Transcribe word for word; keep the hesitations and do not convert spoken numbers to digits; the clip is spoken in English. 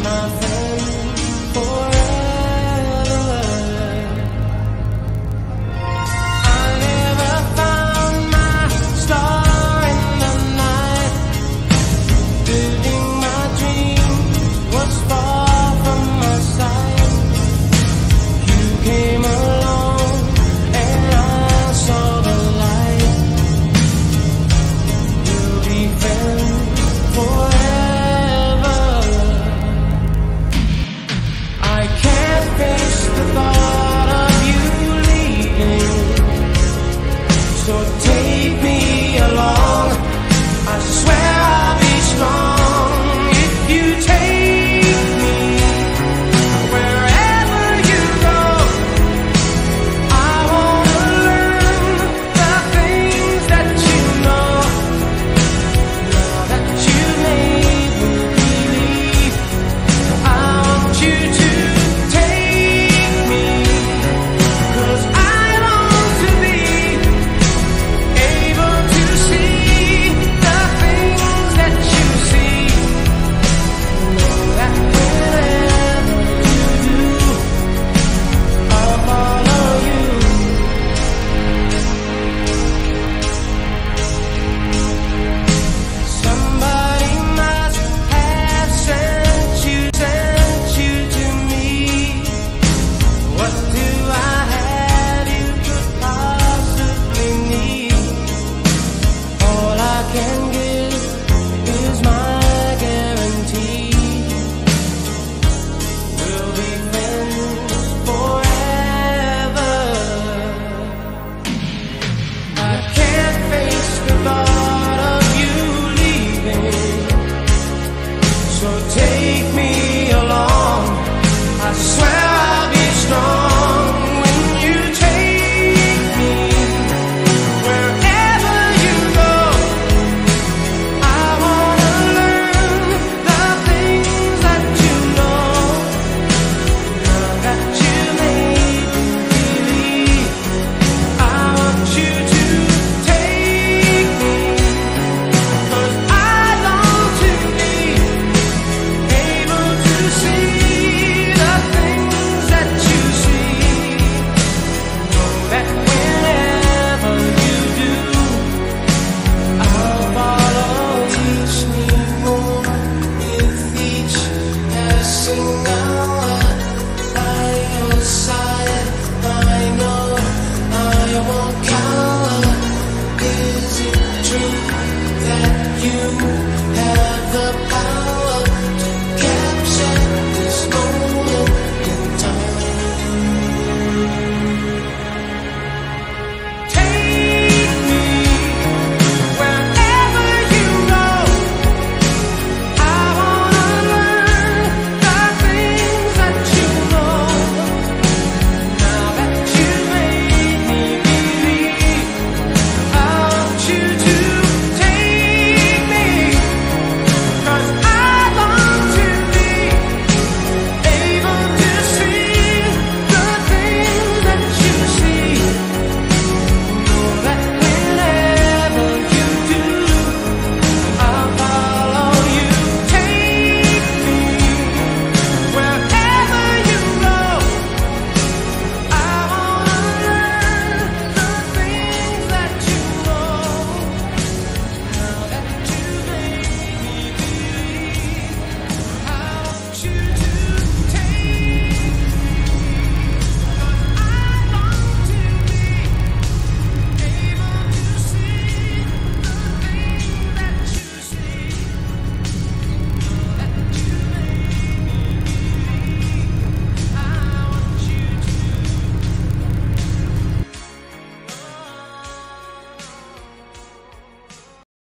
my friend forever. I never found my star in the night. Living my dream was far from my sight. You came along and I saw the light. We'll be friends forever. I can't face the thought of you leaving, so take me along. I swear I'll be strong if you take me wherever you go. I wanna learn the things that you know. Now that you made me believe, I want you to take me, 'cause I long to be able to see the things that you see. Know that wherever you do, I'll follow you. Somebody must have sent you, sent you to me. What do I have you could possibly need? All I can give is my guarantee. We'll be friends forever. I can't face the thought of you leaving, so take me along. I swear